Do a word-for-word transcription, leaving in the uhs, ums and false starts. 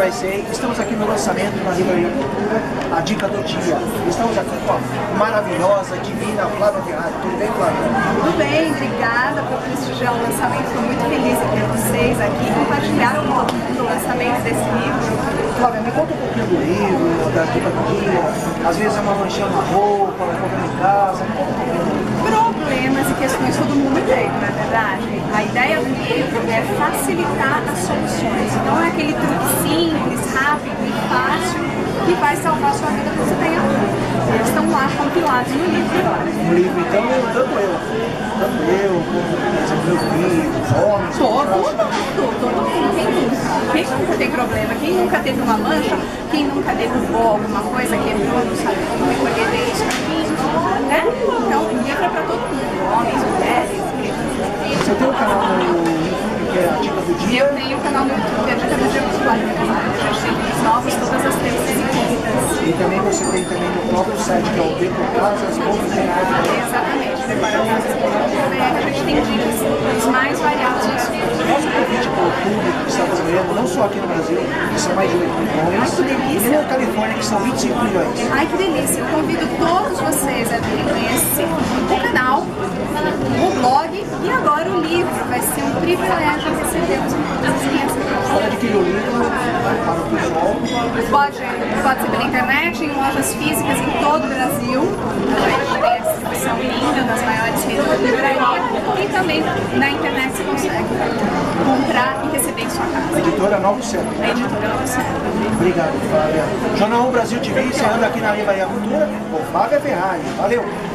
U S A. Estamos aqui no lançamento da Livraria Cultura, a dica do dia. Estamos aqui com a maravilhosa, divina Flávia Ferrari. Tudo bem, Flávia? Tudo bem, obrigada por prestigiar o lançamento. Estou muito feliz de ter vocês aqui e compartilhar um pouco do lançamento desse livro. Flávia, me conta um pouquinho do livro, da dica do dia. Às vezes é uma manchinha na roupa, vai comprar em casa. Me conta um pouquinho do livro. Problemas e questões todo mundo tem, não é verdade? A ideia do livro é facilitar as soluções. Não é aquele truque simples, rápido e fácil que vai salvar a sua vida quando você tenha tudo. Eles estão lá compilados no livro agora. No livro, então, tanto eu, tanto eu, como meus filhos, homens, todo mundo, todo mundo, quem nunca? Quem nunca tem problema? Quem nunca teve uma mancha? Quem nunca derrubou alguma coisa, quebrou, não sabe como recolher isso aqui, né? Então, o livro é para todo mundo, homens, mulheres. Você tem um canal no YouTube que é a dica do dia? Eu tenho um canal no YouTube, a dica do dia dos guarda-roupas. A gente tem vídeos novos todas as terças e quintas. E também você tem também no próprio site, que é o Decoradas ponto com. Exatamente, decoradas ponto com br. A gente tem dicas dos mais variados assuntos. Nosso convite para o público que está brasileiro, não só aqui no Brasil, que são mais de oito milhões. Ai, que delícia! E na Califórnia, que são vinte e cinco milhões. Ai, que delícia! Eu convido todos vocês a virem conhecer o canal, o blog e agora o livro. Vai ser um privilégio recebê-los em todas as minhas redes. Pode adquirir o livro para o pessoal. Pode, pode ser pela internet, em lojas físicas em todo o Brasil. A gente tem a distribuição linda das maiores redes de livraria e também na internet você consegue comprar e receber em sua casa. A editora Novo Céu. A editora Novo Céu. Obrigado, Flávia. Jornal um Brasil T V, encerrando aqui na Livraria Cultura, com Flávia Ferrari. Valeu!